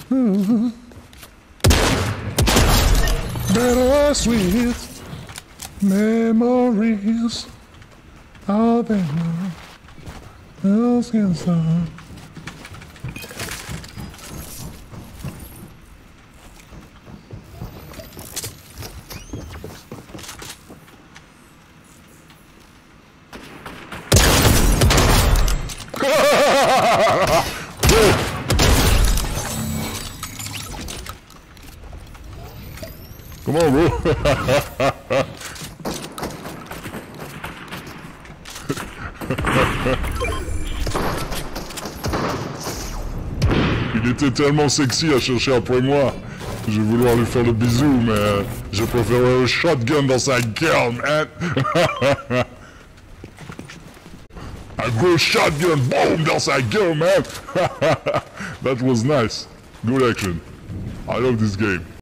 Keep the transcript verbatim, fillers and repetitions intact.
Bittersweet memories of a skin sun. Come on, bro. Il était tellement sexy à chercher après moi. Je vais vouloir lui faire le bisou, mais je préfère un shotgun dans sa gueule, man. Un gros shotgun, boom, dans sa gueule, man. That was nice. Good action. I love this game.